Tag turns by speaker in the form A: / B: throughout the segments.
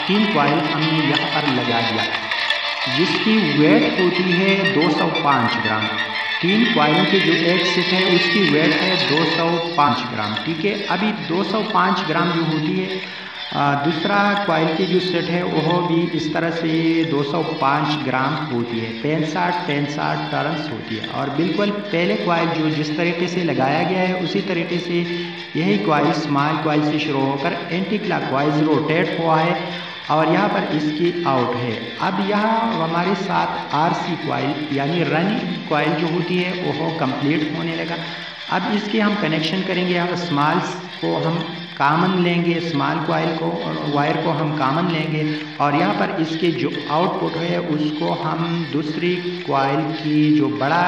A: 3 coil हमने यहाँ पर लगा दिया, जिसकी वेट होती है 205 ग्राम। 3 कॉइलों के जो एक सेट है उसकी वेट है 205 ग्राम। ठीक है, अभी 205 ग्राम जो होती है, दूसरा कॉइल की जो सेट है वह भी इस तरह से 205 ग्राम होती है, 65 टर्न्स होती है। और बिल्कुल पहले कॉइल जो जिस तरीके से लगाया गया है उसी तरीके से यही कॉइल स्मॉल कॉइल से शुरू होकर एंटी क्लॉकवाइज रोटेट हुआ है और यहाँ पर इसकी आउट है। अब यहाँ हमारे साथ RC कॉइल यानी रनिंग कॉइल जो होती है वह कंप्लीट होने लगा। अब इसके हम कनेक्शन करेंगे, यहाँ स्मॉल को हम कॉमन लेंगे, स्मॉल कॉइल को और वायर को हम कॉमन लेंगे और यहाँ पर इसके जो आउटपुट है उसको हम दूसरी कॉइल की जो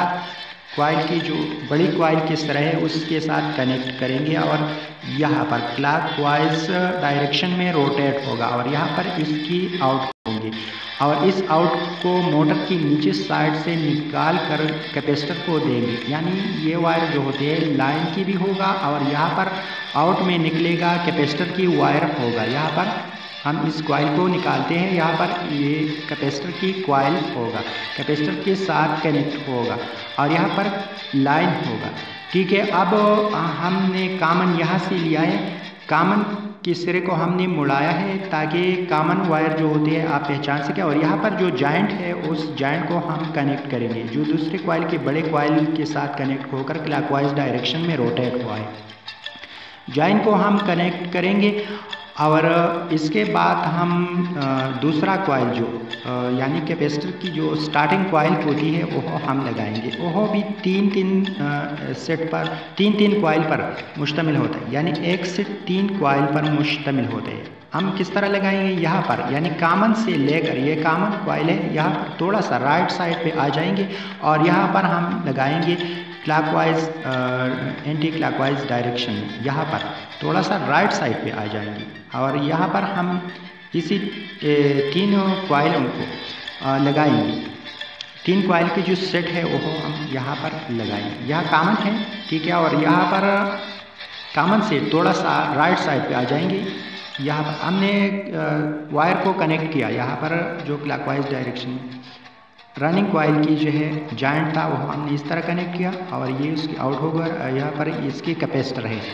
A: बड़ी कॉइल किस तरह है उसके साथ कनेक्ट करेंगे और यहाँ पर क्लॉकवाइज डायरेक्शन में रोटेट होगा और यहाँ पर इसकी आउट होंगी और इस आउट को मोटर की नीचे साइड से निकाल कर कैपेसिटर को देंगे। यानी ये वायर जो होती है लाइन की भी होगा और यहाँ पर आउट में निकलेगा कैपेसिटर की वायर होगा। यहाँ पर हम इस कॉइल को निकालते हैं, यहाँ पर ये कैपेसिटर की कॉइल होगा, कैपेसिटर के साथ कनेक्ट होगा और यहाँ पर लाइन होगा। ठीक है, अब हमने कॉमन यहाँ से लिया है, कॉमन के सिरे को हमने मुड़ाया है ताकि कॉमन वायर जो होती है आप पहचान सकें और यहाँ पर जो जॉइंट है उस जॉइंट को हम कनेक्ट करेंगे जो दूसरे कॉइल के बड़े कॉइल के साथ कनेक्ट होकर क्लॉकवाइज डायरेक्शन में रोटेट हुआ है। जॉइंट को हम कनेक्ट करेंगे और इसके बाद हम दूसरा कॉइल जो यानी कैपेसिटर की जो स्टार्टिंग कॉइल होती है वह हम लगाएंगे। वह भी तीन कॉइल पर मुश्तमिल होता है, यानी एक सेट 3 कॉइल पर मुश्तमिल होते हैं। हम किस तरह लगाएंगे, यहाँ पर यानी कॉमन से लेकर, ये कॉमन कॉइल है, यहाँ पर थोड़ा सा राइट साइड पे आ जाएंगे और यहाँ पर हम लगाएंगे क्लॉकवाइज एंटी क्लॉकवाइज डायरेक्शन में, यहाँ पर थोड़ा सा राइट साइड पे आ जाएंगे और यहाँ पर हम इसी 3 कॉइलों को लगाएंगे। 3 कॉइल की जो सेट है वो हम यहाँ पर लगाएंगे। यह कॉमन है, ठीक है, और यहाँ पर कॉमन से थोड़ा सा राइट साइड पे आ जाएंगे। यहाँ पर हमने वायर को कनेक्ट किया, यहाँ पर जो क्लॉकवाइज डायरेक्शन में रनिंग कॉइल की जो है जॉइंट था वो हमने इस तरह कनेक्ट किया और ये उसकी आउट होगा, यहाँ पर इसकी कैपेसिटर है।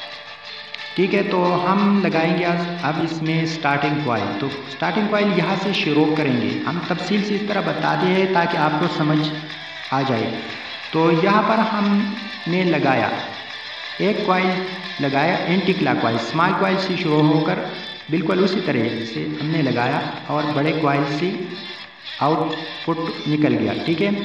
A: ठीक है, तो हम लगाएंगे अब इसमें स्टार्टिंग कॉइल। तो स्टार्टिंग कॉइल यहाँ से शुरू करेंगे, हम तफसील से इस तरह बताते हैं ताकि आपको समझ आ जाए। तो यहाँ पर हमने लगाया एक कॉइल, लगाया एंटी क्लॉकवाइज, स्मॉल कॉइल से शुरू होकर बिल्कुल उसी तरह से हमने लगाया और बड़े कॉइल से आउटपुट निकल गया। ठीक है,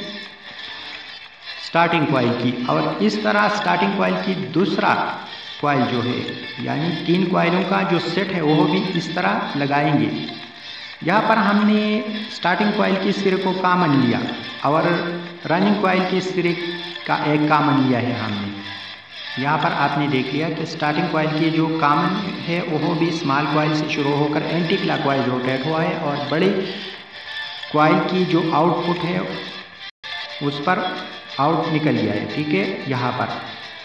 A: स्टार्टिंग कॉइल की, और इस तरह स्टार्टिंग कॉइल की दूसरा कॉइल जो है यानी 3 कॉइलों का जो सेट है वो भी इस तरह लगाएंगे। यहाँ पर हमने स्टार्टिंग कॉइल के सिरे को कॉमन लिया और रनिंग कॉइल के सिरे का एक कॉमन लिया है हमने। यहाँ पर आपने देख लिया कि स्टार्टिंग कॉइल की जो कॉमन है वो भी स्मॉल कॉइल से शुरू होकर एंटी क्लॉकवाइज रोटेट हुआ है और बड़ी कॉइल की जो आउटपुट है उस पर आउट निकल गया है। ठीक है, यहाँ पर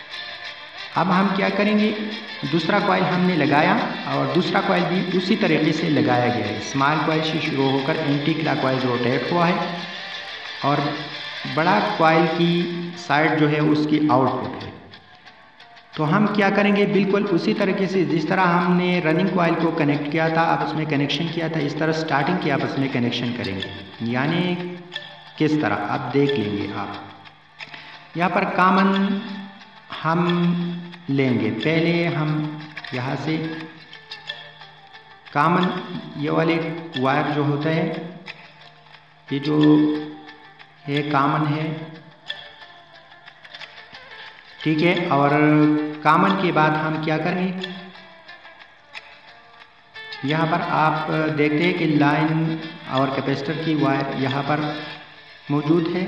A: अब हम क्या करेंगे, दूसरा कॉइल हमने लगाया और दूसरा कॉइल भी उसी तरीके से लगाया गया है, स्मॉल कॉइल से शुरू होकर एंटी क्लॉकवाइज रोटेट हुआ है और बड़ा कॉइल की साइड जो है उसकी आउटपुट है। तो हम क्या करेंगे, बिल्कुल उसी तरीके से जिस तरह हमने रनिंग कॉइल को कनेक्ट किया था, आपस में कनेक्शन किया था, इस तरह स्टार्टिंग की आपस में कनेक्शन करेंगे। यानी किस तरह आप देख लेंगे। आप यहाँ पर कॉमन हम लेंगे, पहले हम यहाँ से कॉमन ये वाले वायर जो होता है, ये जो है कॉमन है, ठीक है, और कॉमन के बाद हम क्या करेंगे, यहाँ पर आप देखते हैं कि लाइन और कैपेसिटर की वायर यहाँ पर मौजूद है।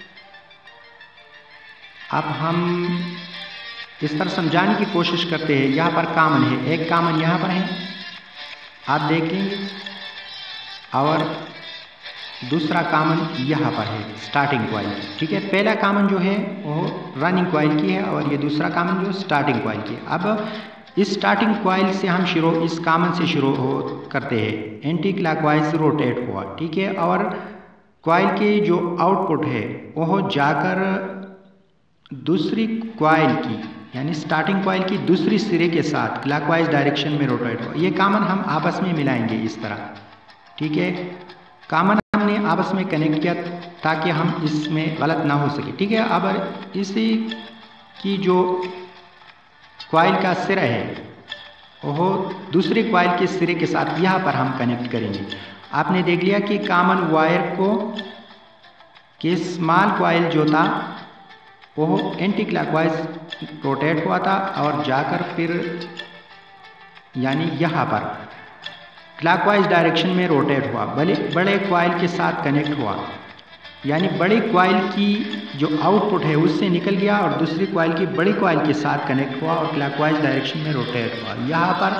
A: अब हम इस तरह समझाने की कोशिश करते हैं। यहाँ पर कॉमन है, एक कॉमन यहाँ पर है, आप देख लेंगे, और दूसरा कॉमन यहाँ पर है स्टार्टिंग कॉइल। ठीक है, पहला कॉमन जो है वो रनिंग कॉइल की है और ये दूसरा कॉमन जो स्टार्टिंग कॉइल की है। अब इस स्टार्टिंग कॉइल से हम इस कॉमन से शुरू करते हैं, एंटी क्लॉकवाइज रोटेट हुआ, ठीक है। और कॉइल के जो आउटपुट है वह जाकर दूसरी कॉइल की यानी स्टार्टिंग कॉइल की दूसरी सिरे के साथ क्लॉकवाइज डायरेक्शन में रोटेट हुआ। ये कॉमन हम आपस में मिलाएंगे इस तरह, ठीक है। कॉमन हमने आपस में कनेक्ट किया ताकि हम इसमें गलत ना हो सके, ठीक है। अब इसी की जो कॉइल का सिरा है वह दूसरे कॉइल के सिरे के साथ यहाँ पर हम कनेक्ट करेंगे। आपने देख लिया कि कॉमन वायर को के स्मॉल कॉइल जो था वह एंटी क्लॉकवाइज रोटेट हुआ था और जाकर फिर यानी यहाँ पर क्लॉकवाइज डायरेक्शन में रोटेट हुआ, बड़े कॉइल के साथ कनेक्ट हुआ, यानी बड़ी कॉइल की जो आउटपुट है उससे निकल गया और दूसरी कॉइल की बड़ी कॉइल के साथ कनेक्ट हुआ और क्लॉकवाइज डायरेक्शन में रोटेट हुआ। यहाँ पर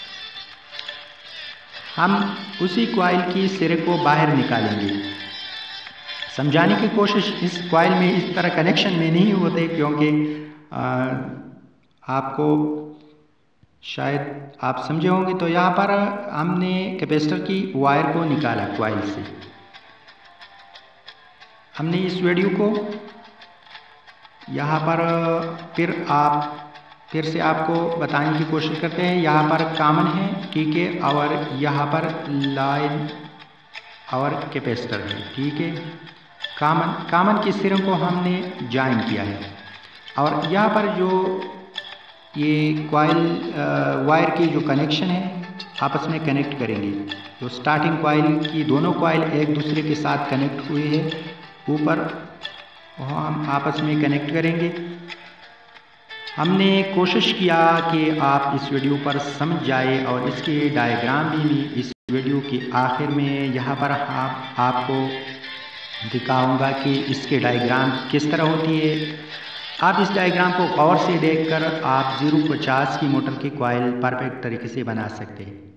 A: हम उसी कॉइल की सिरे को बाहर निकालेंगे। समझाने की कोशिश इस कॉइल में इस तरह कनेक्शन में नहीं होते क्योंकि आपको शायद आप समझे होंगे। तो यहाँ पर हमने कैपेसिटर की वायर को निकाला कॉइल से। हमने इस वीडियो को यहाँ पर फिर से आपको बताने की कोशिश करते हैं। यहाँ पर कॉमन है, ठीक है, और यहाँ पर लाइन और कैपेसिटर है, ठीक है। कॉमन के सिरों को हमने ज्वाइन किया है और यहाँ पर जो ये कॉइल वायर की जो कनेक्शन है आपस में कनेक्ट करेंगे। जो स्टार्टिंग कॉइल की दोनों कॉइल एक दूसरे के साथ कनेक्ट हुए हैं ऊपर, वहाँ हम आपस में कनेक्ट करेंगे। हमने कोशिश किया कि आप इस वीडियो पर समझ जाए और इसके डायग्राम भी इस वीडियो के आखिर में यहाँ पर आपको दिखाऊंगा कि इसके डायग्राम किस तरह होती है। आप इस डायग्राम को गौर से देखकर आप 050 की मोटर की कॉइल परफेक्ट तरीके से बना सकते हैं।